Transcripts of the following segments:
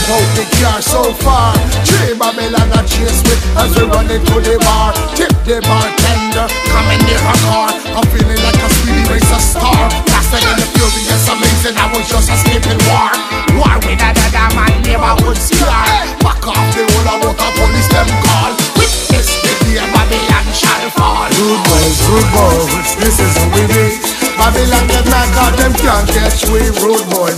out the car so far. Three Babylon a chase me as we run into the bar. Tip the bartender, coming near her car. I'm feeling like a speedy racer star. Faster than the furious, amazing, I was just escaping war. War with another man, neighborhood scar. Back off the whole about a police them call. Witness the day Babylon shall fall. Rude boys, this is who we be. Babylon get mad cause them can't catch we. Rude boys,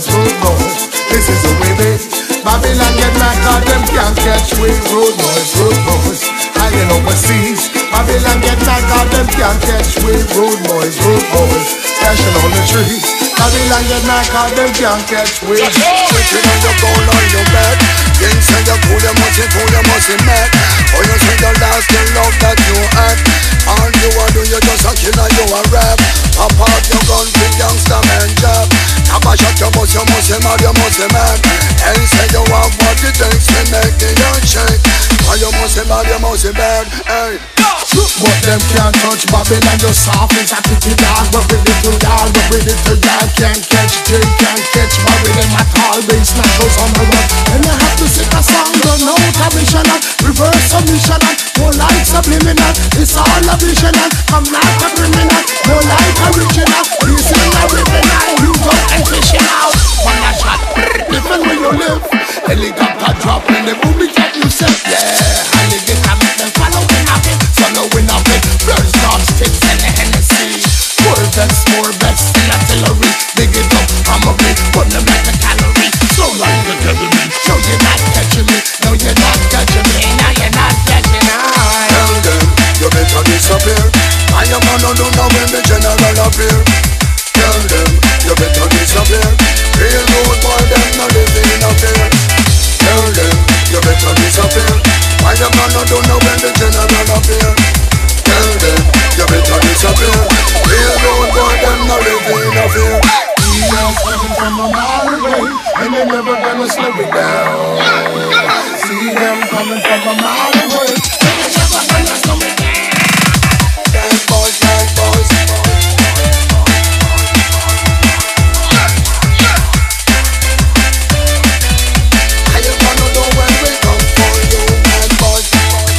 this is who we be. Babylon get mad cause them can't catch we. Rude boys, hiding overseas. Babylon get mad cause them can't catch we. Rude boys, stashing on the trees. Babylon get mad cause them can't catch we. Switching on your goal on your bed. King say you cool, you must be mad. Or you say the last in love that you had. All you a do, you just a killer, you a rap. Pop out your gun, big youngster man job. Tap a shot, you must be mad, you must be mad. And say you have what it takes to make the young shake. Or you must be mad, you must be bad, hey. But them can't touch Babylon, you're soft as a kitty dog. But with it to dog, can't catch J, can't catch Babylon at all. Bass nachos on the run. And I have to sing a song, don't know commissioner. Reverse submission, no like subliminal. It's all a visional, I'm not a criminal. No like original, this is a criminal. You go and fish it out. One a shot, different where you live. Helicopter drop in the movie that you said. Yeah, alligator make them follow me happen. So no we not it. Birds, dogs, sticks and the Hennessy. More bets, still artillery. Dig it up, I'm a bit, put them like a calorie. So like the devil me, so you're not catching me. No you're not catching me, now you're not catching me. Tell them, you better disappear. I am on no when the general appear. Tell them, you better disappear. Real road boy, them not living in a fear. Tell them, you better disappear. I am on no when the general appear. Tell them, you better disappear. Real road boy, them not living in a fear. Emails coming from a mile away, and they're never gonna slow it down. See them coming from a mile away, and they're never gonna slow it down. Bad boys. How you gonna know when we come for you, bad boys?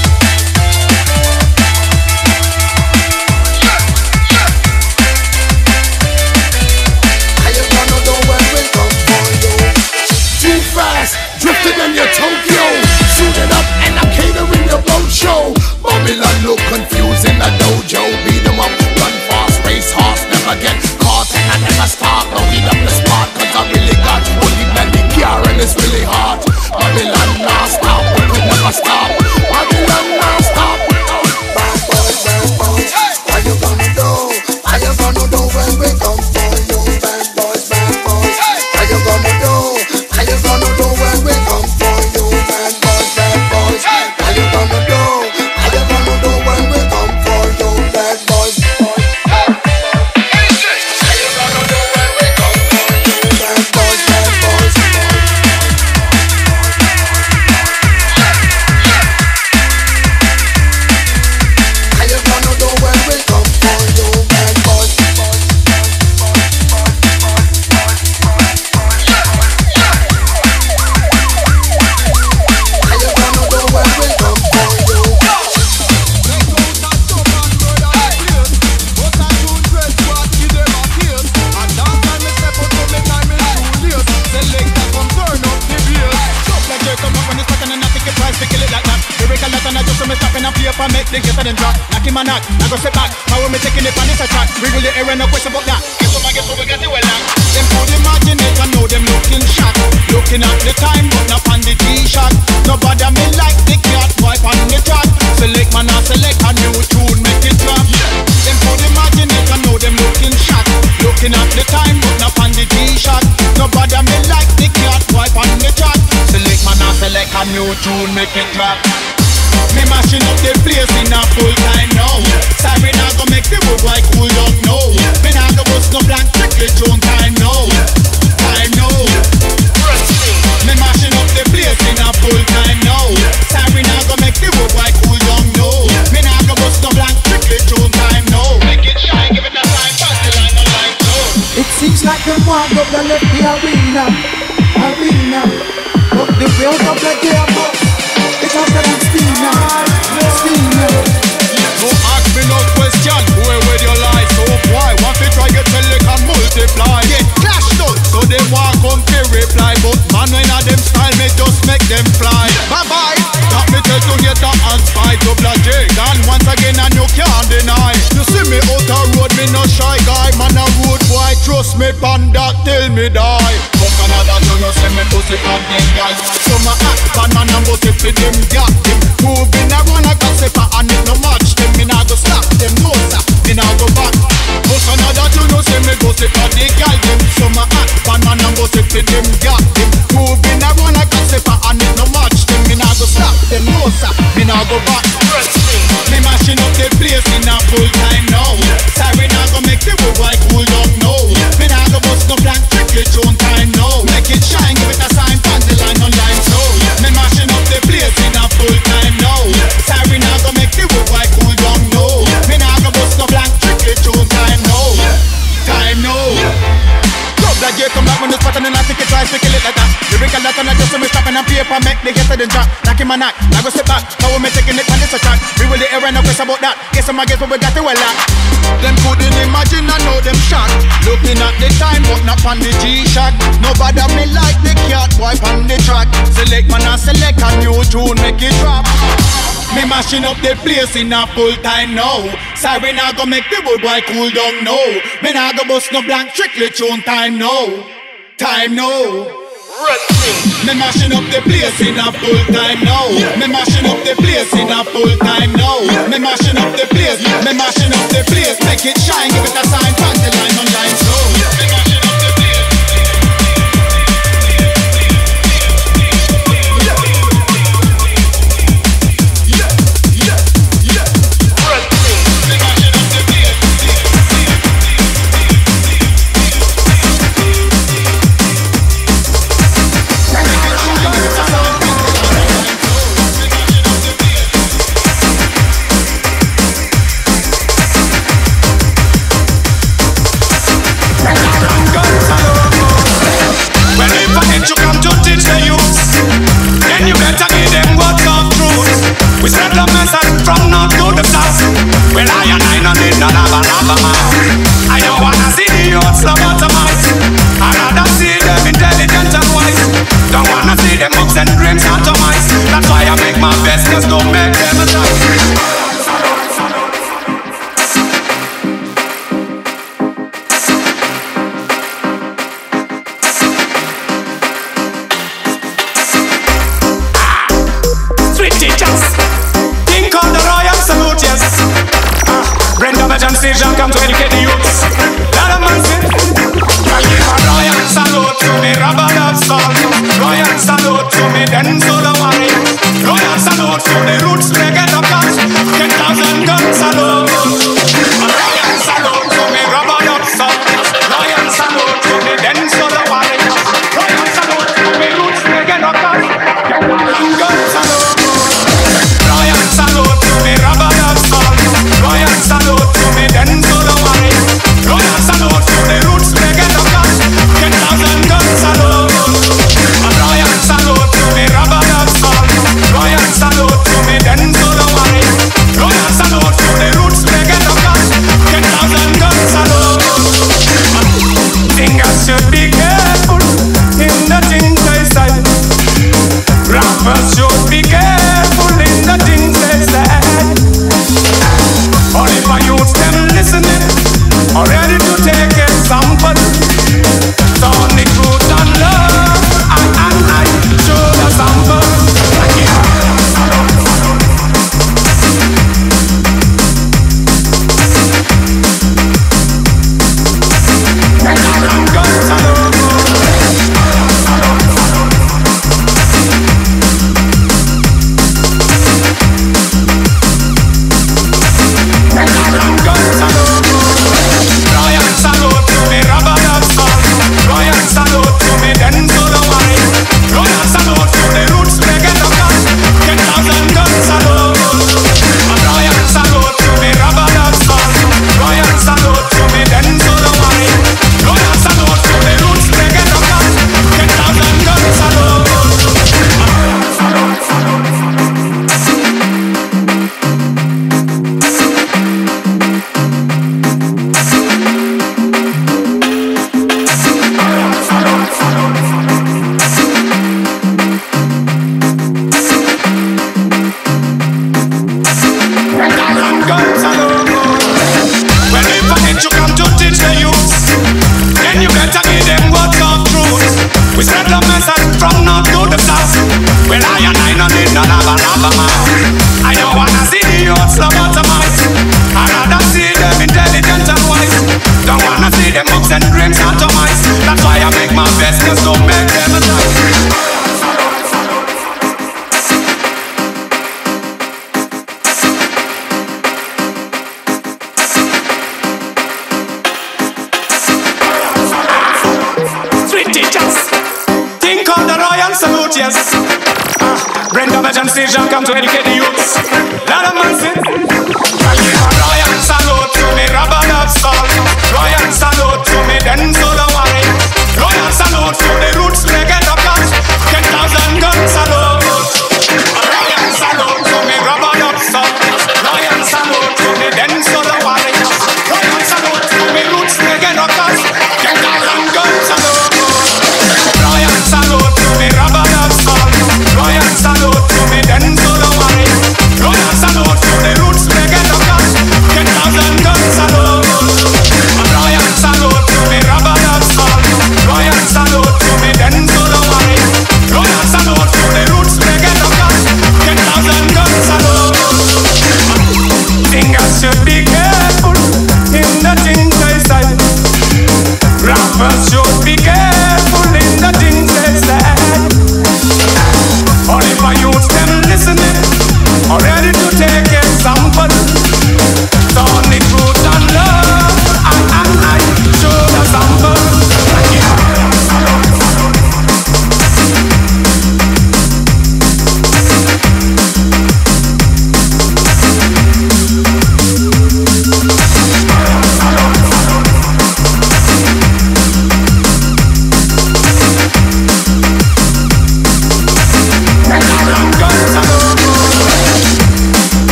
How you gonna know when we come for you? Too fast, drifting in your Tokyo. Suited up and I'm catering your boat show. Babylon look confused in the dojo. Beat them up, run fast, race horse, never get caught. And I never stop, don't beat up the spot. Cause I really got only plenty gear and it's really hot. Babylon not stop, we could never stop. Babylon not stop. Bad boys. How you gonna do? How you gonna do when we come for you, bad boys? How you gonna do? How you gonna do when we come for you, bad boys? How you gonna do? How you gonna do when we come for you, bad boys? How you gonna do when we come for you, bad boys? How you gonna do when we come for you, bad boys? How you gonna do when we come for you? Make the get and drop, knock him a knock, I go sit back. How we taking it on this attack? We really air no question about that. Guess what we got it well now. Them could imagine it, I know them looking shot. Looking at the time, but not on the G-shot. Nobody me like the cat, wipe on the track. Select man, I select a new tune, make it drop. Them could imagine it, I know them looking shot. Looking at the time, but not on the G-shot. Nobody me like the cat, wipe on the track. Select man, I select a new tune, make it drop. Me mashing up the place in a full time now. Sorry now go make the wood like cool down now. Me now go bust no black trickle tune time now. Me mashing up the place in a full time now. Sorry now go make the wood like cool down now. Me now go bust no black trickle tune time now. Make it shine, give it a time, pass the line on like no. It seems like them walk up and left the arena. But the way bust it on them guys. Some a act bad man and bust it for them got them. Moving around like a zipper and it no match them. Me nah go stop them, no sir, me nah go back. Bust another tune, you say me bust it for the girl them. Some a act bad man and bust it for them got them. Moving around like a zipper and it no match them. Me nah go stop them, no sir, me nah go back. Me mashing up the place in a full time now. Sorry nah go make the wood white cool down now. Me nah go bust no blank trick it on time now. Make it shine, give it a sign, pan the line on line so. Me mashing up the place in a full time now. Sorry nah go make the wood white cool down now. Me nah go bust no blank trick it on time now. Time now. That year come back when the spot and then I think it tries to kill it like that. Lyrical that and I just me stopping on paper make the get to the drop. Knock him a knock, I go step back. How we me taking it on this attack. We will the air and no question about that. Guess I'm guess what we got to well at. Them couldn't imagine I know them shot. Looking at the time but not on the G-Shock. Nobody me like the cat boy on the track. Select man and select a new tune make it drop. Me mashing up the place in a full time now. Sorry nah go make the wood boy cool down now. Me nah go bust no blank trickly tune time now. Time now. Me mashing up the place in a full time now. Me mashing up the place in a full time now. Me mashing up the place. Me mashing up the place. Make it shine, give it a sign, pan the line on line so. Me mashing up the place. We spread the message from north to the south. Well, I no need none of a mouth. I don't wanna see the youths lobotomized. I rather see them intelligent and wise. Don't wanna see them hopes and dreams atomized. That's why I make my best, just don't make them a choice. Jean come to educate the youths. Let a man sit. I give a royal salute to me, Robert of Salt. Royal salute to me, then to the warriors. Royal salute to the roots, they get up guns. 10,000 guns salute. A royal salute to me, Robert of Salt. Royal salute to me, then to the warriors. Royal salute to me, roots, they get up guns. 10,000 guns salute. Royal salute to me, Robert of Salt. Royal salute to me, then to the warriors. Royal salute. children from north to the south. Well, I no need none of a man. I don't wanna see the youths lobotomized. I rather see them intelligent and wise. Don't wanna see them hopes and dreams atomized. That's why I make my best, just don't make them attack. Salute, yes. Brenda Vegeon Station come to educate the youths. Lot of man sit. Royal salute to me, Robert Upsall. Royal salute to me, then Solo Warrior. Royal salute to the roots, they get up guns. 10,000 guns salute. Royal salute to me, Robert Upsall. Royal salute to me, then Solo Warrior. Royal salute to me, roots, they get up guns. 10,000 guns salute. Royal salute to me, Robert Upsall. Royal salute to me, then Solo Warrior. Royal salute to the roots, they get up guns. 10,000 guns salute. Royal salute to me, Robert Upsall. Royal salute to me, then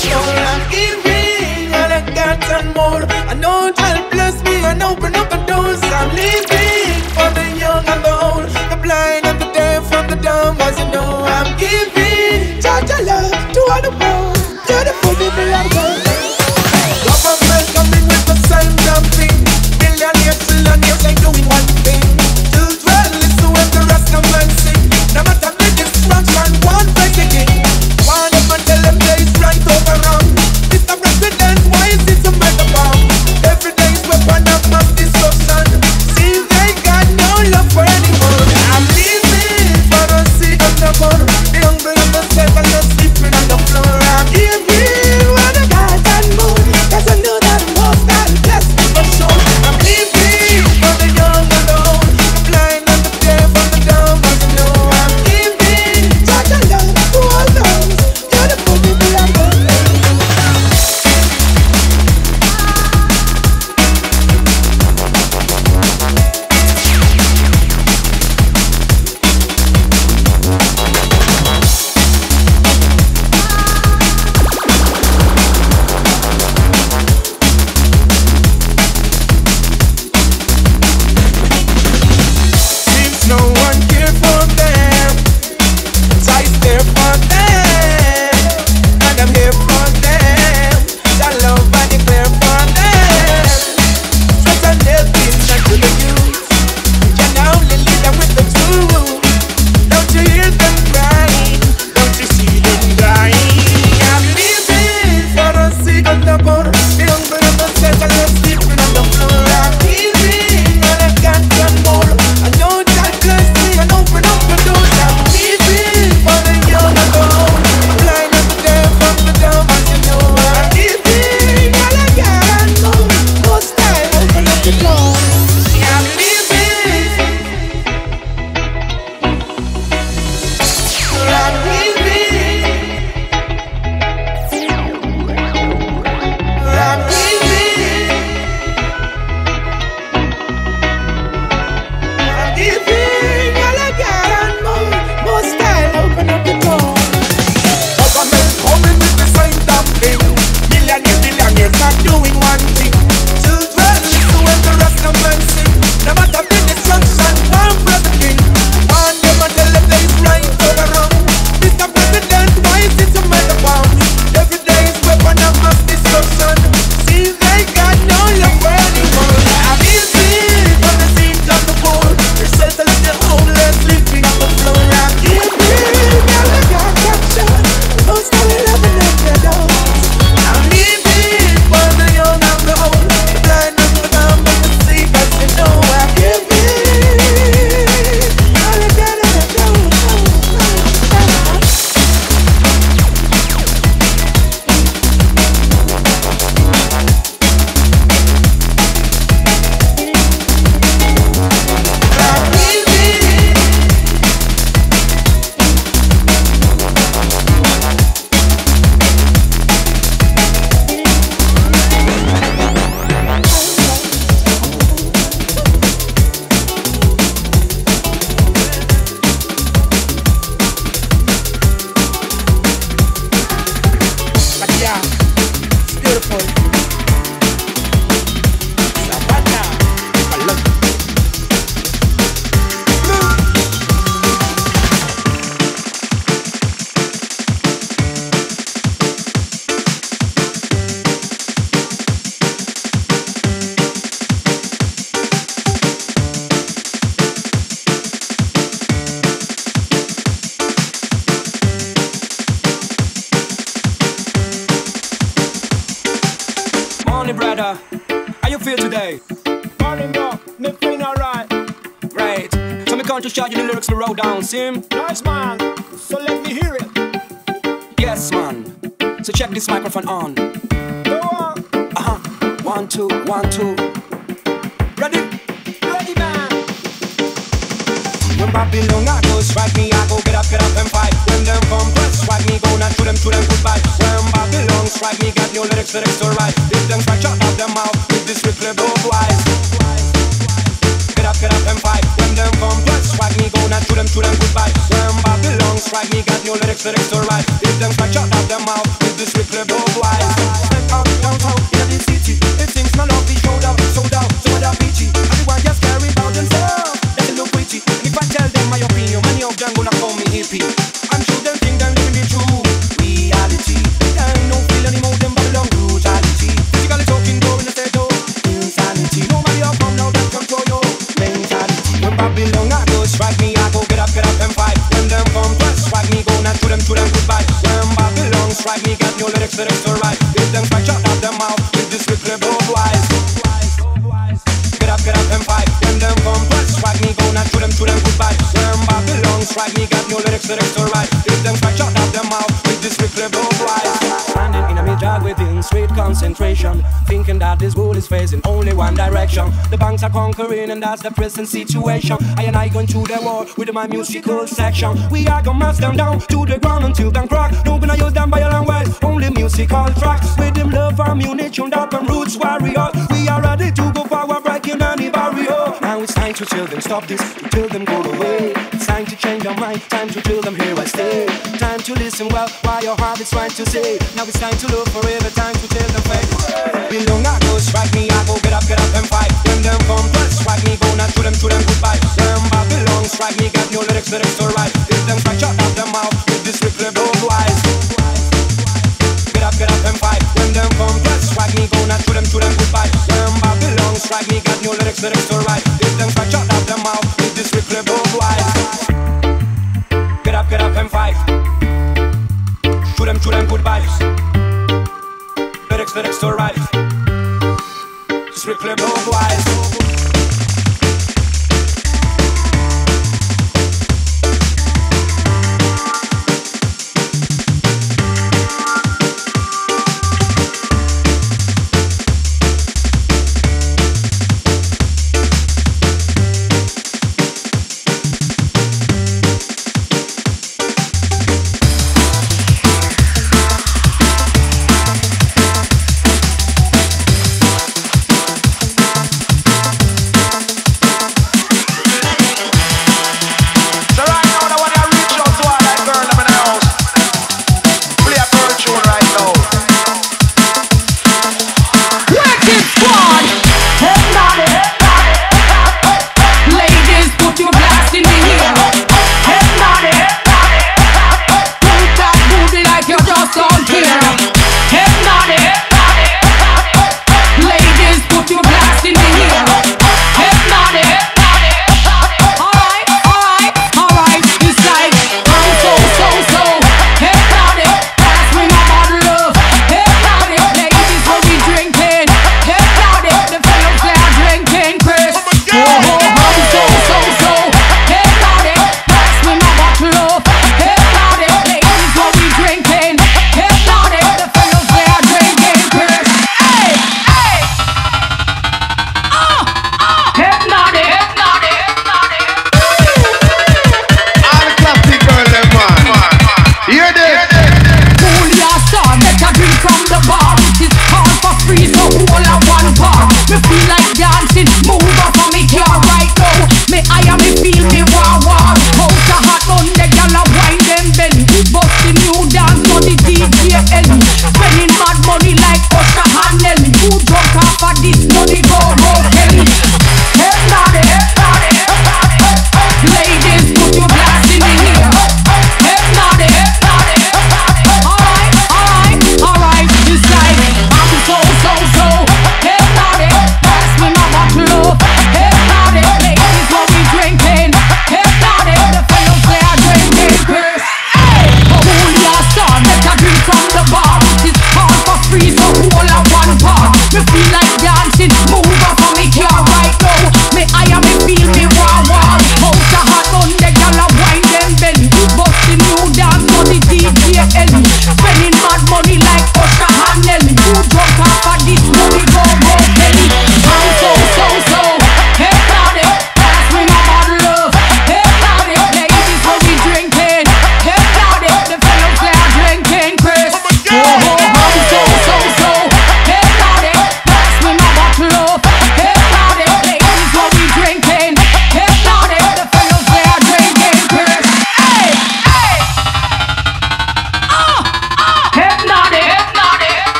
more. I'm giving all I got and more. I know God bless me and open up the doors. I'm living for the young and the old, the blind and the deaf and the dumb. As you know, I'm giving Jah love to all the poor, beautiful people of God. Government coming with the same damn thing. Millionaires, billionaires, they doing one thing. Children, listen when the rest of men sing. No matter the destruction, one breaking in. One of them tell them they is right over wrong. Mr. President, why is it to make a bomb? Every day is weapon of mass destruction. See, they got no love for anyone. I'm living for the sick and the poor, the hungry and the sick and the sleeping on the floor. I'm giving what I got and more. Cause I know that most God bless me for sure. I'm living for the young and the old, the blind and the deaf and the dumb. As you know, I'm giving Jah love to all those beautiful people of God. Seems no one care for them, so I there for them, and I'm here for them. That love I declare for them. Stress and helping to the youth, you can only lead them with the truth. Don't you hear them crying? Don't you see them dying? I'm living for the sick and the poor, the hungry and the sick and the sleeping on the floor. I'm giving all I got and more. I know God bless me and open up the doors. I'm living for the young and the old, the blind and the deaf and the dumb. As you know, I'm giving all I got and more. Most time, open up the door. I'm living. I'm living. I'm living. I'm giving all I got and more. Most time, open up the door. Government coming with the same damn thing. Millionaires not doing one thing. Children, listen when the rest of men sing. No matter the destruction, one brother king. One them and tell them they is right over wrong. Mr. President, why is it to make a bomb? Every day is weapon of mass destruction. See, they got no love for anyone. I'm living for the sick and the poor, the shelter of the homeless sleeping on the floor. I'm giving all I got capture. Most of it loving up the doors. I'm living for the young and the old, the blind and the dumb and the sick. As you know, I'm giving all I got and I don't. I'm living. But yeah, it's beautiful. Savannah, I love it. Morning, brother. How you feel today? Morning, bro. Me feeling alright. Right. So me come to shout you the lyrics to roll down, see him? Nice, man. So let me hear it. Yes, man. So check this microphone on. Go on. 1, 2, 1, 2. Ready? Ready, man. When Babylon I go strike me, I go get up and fight. When them come press strike me, go not to them goodbye. When Babylon strike me, got new lyrics to write. If them strike, shut up them mouth with this replay both wise. Get up and fight. When them come press strike me, go not to them goodbye. When Babylon strike me, got new lyrics to write. If them strike, shut up them mouth with this replay both lyrics to write. If them strike, shut up them mouth with this strictly bold wise. Get up and fight. When them come press, strike me, go not to them goodbye. Where Babylon strike me, got no lyrics to write. If them strike, shut up them mouth with this strictly bold wise. Standing in a mid-jog within sweet concentration, thinking that this world is facing only one direction. The banks are conquering and that's the present situation. I and I going to the war with my musical section. We are gonna mash them down to the ground until them crack. No gonna use them by a long way, only musical tracks. With them love ammunition, up and roots warrior. We are ready to go forward, breaking any barrier. Now it's time to tell them stop this, to tell them go away. It's time to change our mind, time to tell them here I stay. Time to listen well while your heart is trying to say. Now it's time to look forever, time to tell them fake. Belong, I go strike me, I go get up and fight. When them come press, strike me, go not to them goodbye. Them Babylon strike me, got no lyrics to write. If them strike, shut up them mouth with this strictly bold wise. Get up and fight. When them come press, strike me, go not to them goodbye. Them Babylon strike me, got no lyrics to write. If them strike, shut up them mouth with this strictly bold wise. Get up and fight. To them goodbye. Lyrics to write. Strictly bold wise.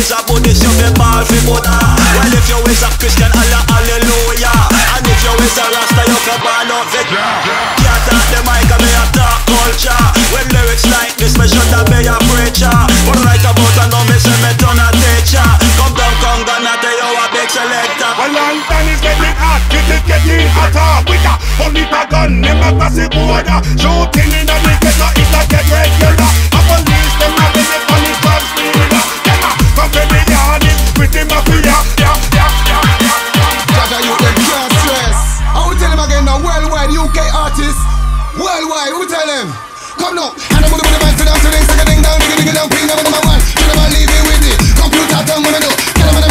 is a Buddhist, you be ball for Buddha. Well, if you is a Christian, Allah, hallelujah. And if you is a Rasta, you can ball out the can't talk the mic and me a talk culture. When lyrics like this, me should have be a preacher. But right about and now me say me turn a teacher. Come down, Congo, and I tell you a big selector. Well, London is getting hot, it is getting hotter. With a only a gun, never pass the border. Shooting in the ghetto, it's a get regular. A police, them a get it on the top speeder. Them a come to the yard, with the mafia. Jaja, you them can't stress. I will tell him again now, worldwide UK artists. Worldwide, who tell him? Come now, and I'm gonna put the mic to down, to ding, second ding down, digga digga down, ping down, number one. You never leave it with it. Computer tongue, what I do? I'm gonna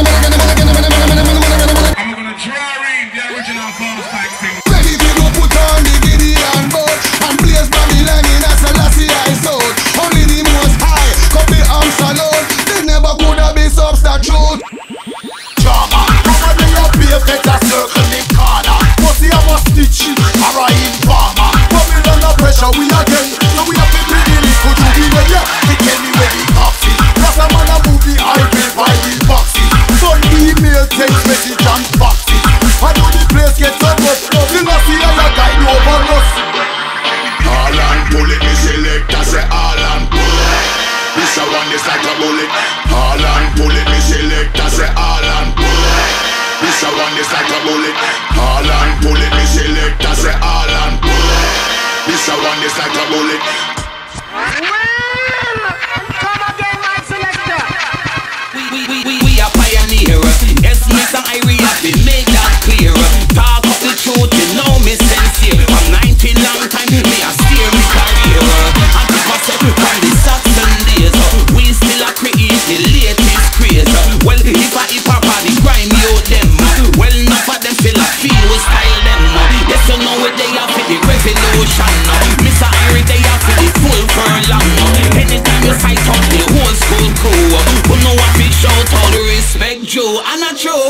try read the original False Type thing. Ready to go put on the Gideon boat and blaze Babylon in a Selassie I sold. Only the most high could be arms alone. They never could have been substitute. Drama, I'ma bring your perfect a circle the corner. Pussy I must stitch it, or a informer. Babylon no pressure, we again. So we have to bring in it, could you be there? Yeah, they tell me where the cops is. Plus a man a move the highway by the boxes. Send email, text message and faxes. I know the place gets so much. Selassie I a guide over us. All and pull it, me select, I say all and pull it. This a one is like a bullet. All and pull it, me select, I say all and pull it. This a one is like a bullet. All and pull it, me select, I say all and pull it. This a one is like a bullet. Come again, my selector. We are pioneer. Yes, Mr. Irie, have been made that clear. Talk of the truth, you know me sincere. From 19 long time, me a steer me career. I took myself from the Saxon days. We still a create the latest craze. Well, if I party grime you them. Well, enough of them feel a feel we style them. Yes, you know it, they are for the revolution. Mr. Irie, they are for the full furlong. Anytime you fight out the whole school crew, who know what we shout out the respect you. I'm not true.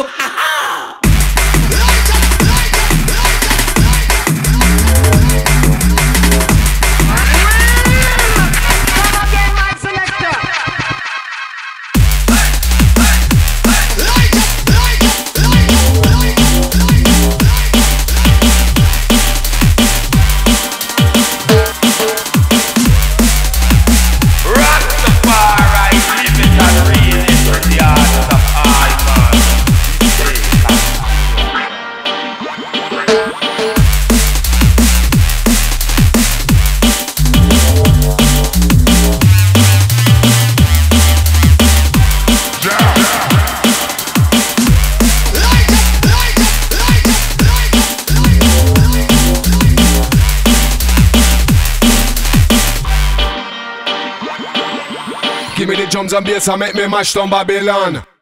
Give me the drums and bass and make me mash down Babylon.